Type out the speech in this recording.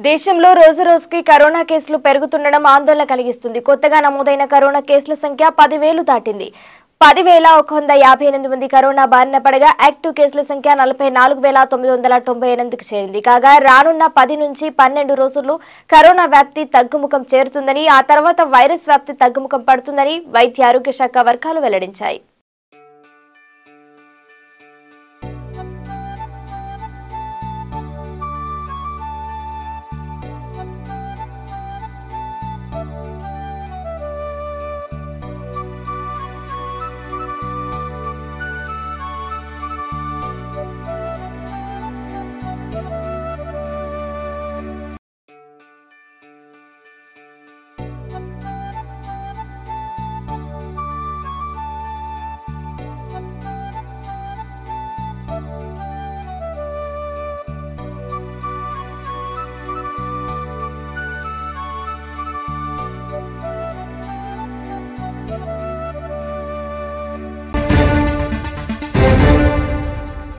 దేశంలో రోజు రోజుకి కరోనా కేసులు పెరుగుతుండడం ఆందోళన కలిగిస్తుంది. కొత్తగా నమోదైన కరోనా కేసుల సంఖ్య 10,000 దాటింది. 10,158 మంది కరోనా బారిన పడగా యాక్టివ్ కేసుల సంఖ్య 44,998కు చేరింది. కాగా రానున్న 10 నుంచి 12 రోజుల్లో కరోనా వ్యాప్తి తగ్గుముఖం చేరుతుందని, ఆ తర్వాత వైరస్ వ్యాప్తి తగ్గుముఖం పడుతుందని వైద్య ఆరోగ్య శాఖ వర్గాలు వెల్లడించాయి.